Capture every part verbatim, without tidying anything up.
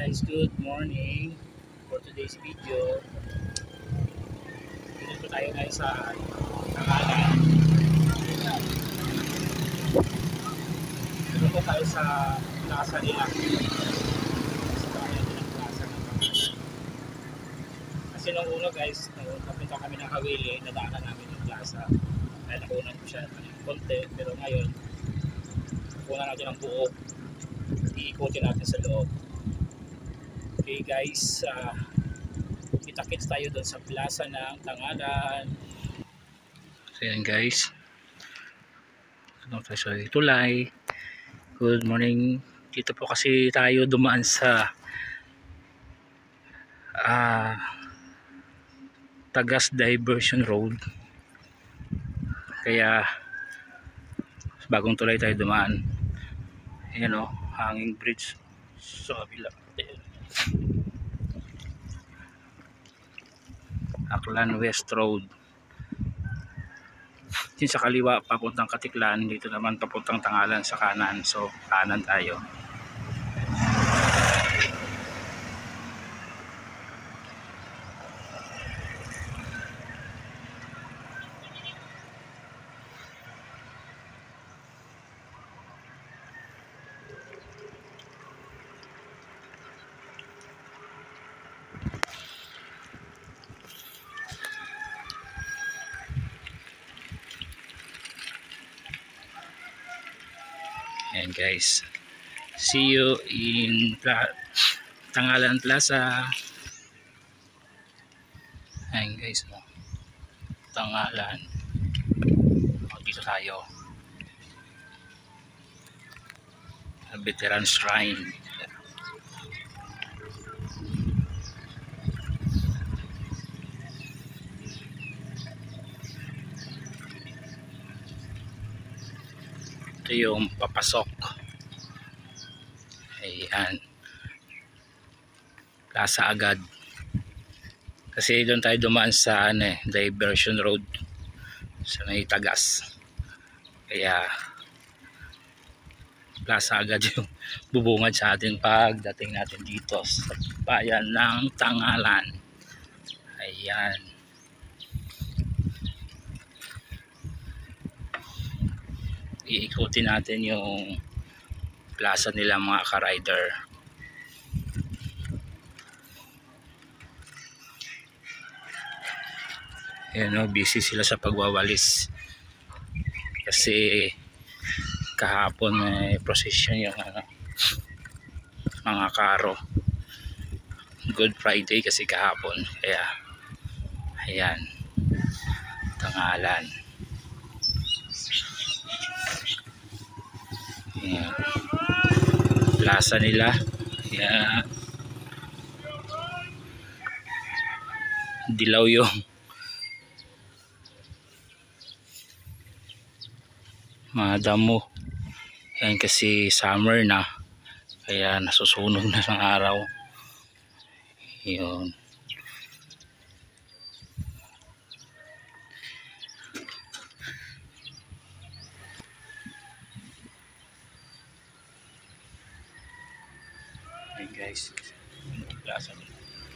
guys, good morning. For today's video, dito po tayo ngayon sa Tangalan. Dito po tayo sa plaza nila. Sa bayan ng plaza ng Tangalan. Kasi nung una guys, nung papunta kami ng Hawili, nadaanan namin yung plaza. Kaya nakunan ko siya ng konti, pero ngayon, nakunan natin ang buo. Iikutin natin sa loob. Okay guys, uh, kita-kits tayo doon sa plaza ng Tangalan. So yan guys, doon tayo sa tulay. Good morning. Dito po kasi tayo dumaan sa uh, Tagas Diversion Road. Kaya bagong tulay tayo dumaan. Ayan o, hanging bridge sa kabila. Aklan West Road. Din sa kaliwa papuntang Katiklan, dito naman papuntang Tangalan sa kanan. So kanan tayo. And guys, see you in Pla Tangalan Plaza. Ayan guys, no? Tangalan. O, dito tayo. Veteran Shrine. Ito yung papasok. Ayan. Plaza agad. Kasi doon tayo dumaan sa ano, eh, Diversion Road sa may Tagas. Kaya plaza agad yung bubungad sa atin pagdating natin dito sa bayan ng Tangalan. Ayan. Iikutin natin yung plaza nila mga ka-rider. Ayan o, busy sila sa pagwawalis. Kasi kahapon may procession yung ano, mga karo. Good Friday kasi kahapon. Kaya ayan, Tangalan. Ayan. Plaza nila. Ayan. Dilaw yung mga damo. Ayan kasi summer na. Kaya nasusunog na ng araw. Yun. Ayan guys. Plaza nila.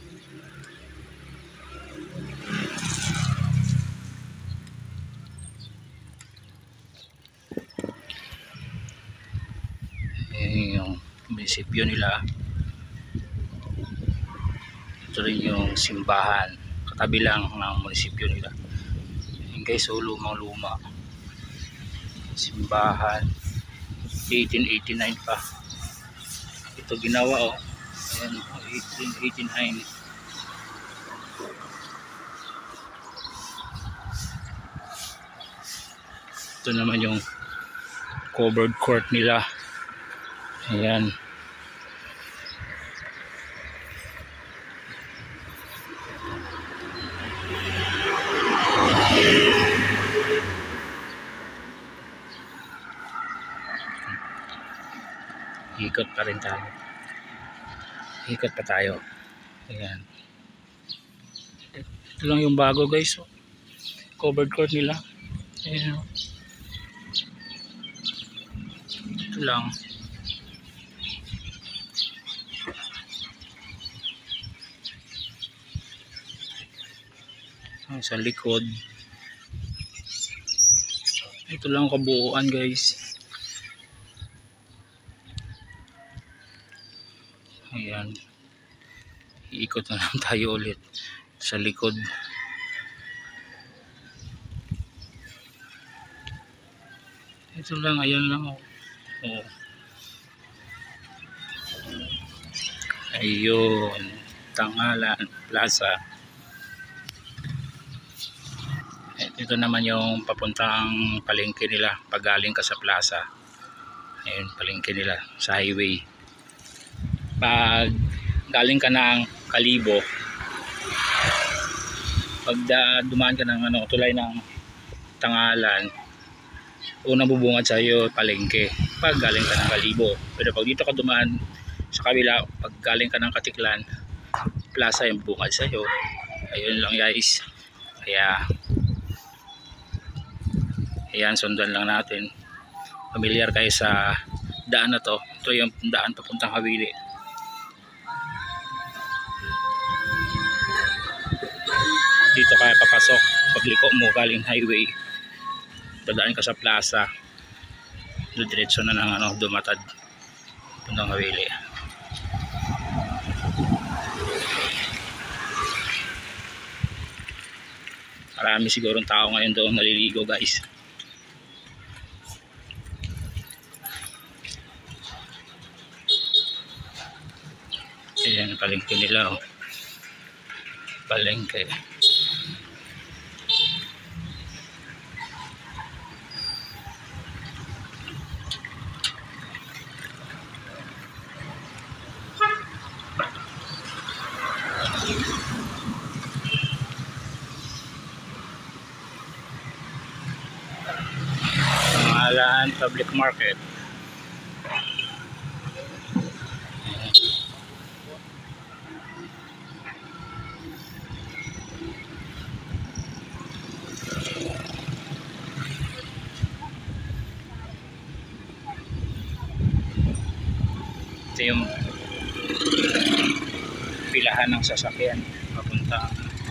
Ayan yung munisipyo nila. Ito rin yung simbahan. Katabi lang ng munisipyo nila. Ayan guys, so lumang luma. Simbahan. eighteen eighty-nine pa. Ito ginawa oh. Ayan, eighteen eighty-nine. Ito naman yung covered court nila. Ayan. Ikot pa rin tayo. Ikot pa tayo. Ayan. Ito lang yung bago guys. Oh. Covered court nila. Ayan. Ito lang. Sa likod. Ito lang kabuuan guys. Ayan. Iikot na lang tayo ulit sa likod. Ito lang, ayan lang. Oh. Oh. Ayun. Tangalan Plaza. Ito naman yung papuntang palengke nila pag galing ka sa plaza. Ayun, palengke nila sa highway. Pag galing ka ng Kalibo, pag da, dumaan ka ng ano, tulay ng Tangalan, unang bubungad sa iyo palengke pag galing ka ng Kalibo. Pero pag dito ka dumaan sa kabila, pag galing ka ng Katiklan, plaza yung bubungad sa iyo. Ayun lang guys. Kaya ayan, sundan lang natin. Familiar kayo sa daan na to. Ito yung daan papuntang Hawili. Dito kaya papasok. Pagliko mo galing highway, dadaan ka sa plaza, diretso na ng ano, Dumatad papuntang Hawili. Marami sigurong tao ngayon doon naliligo guys. Ayan, palengke nila oh. Palengke. Tangalan Public Market. Ito yung pilahan ng sasakyan papunta.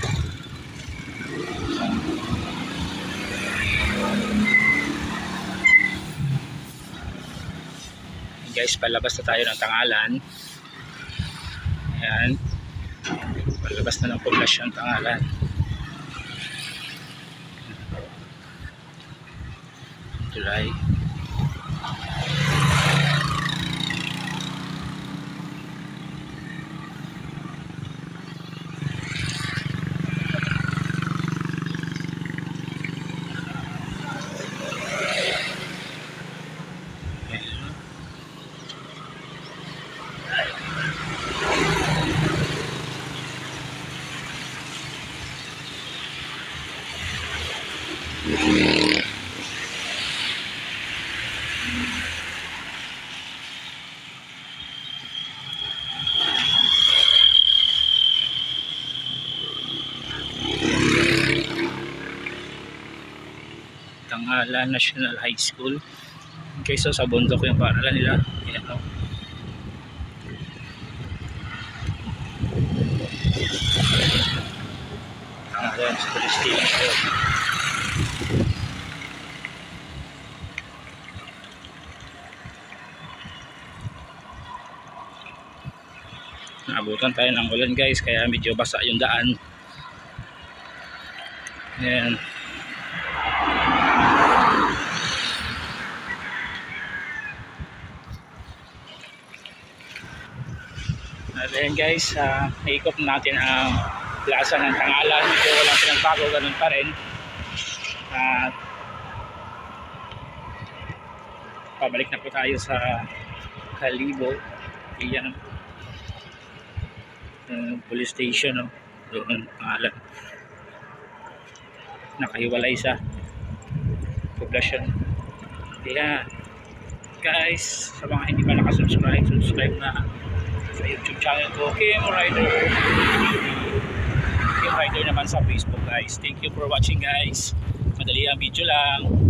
Guys, palabas na tayo ng Tangalan. Ayan, palabas na ng poblasyon Tangalan. Tulay. Tangalan National High School. Okay, so sa bundok yung paaralan nila. Ayan o. Tangalan School Station. Naabutan tayo ng ulan guys, kaya medyo basa yung daan. Ayan. Ayan guys, uh, naikot natin ang plaza ng Tangalan. Medyo walang pinagbago, ganun pa rin. At uh, pabalik na po tayo sa Kalibo. Iyan uh, police station, no? Doon Tangalan. Nakahiwalay sa poblasyon. Kaya guys, sa mga hindi pa nakasubscribe, subscribe na sa YouTube channel ko, Kim Rider. Kim Rider naman sa Facebook guys. Thank you for watching guys. Madali ang video lang.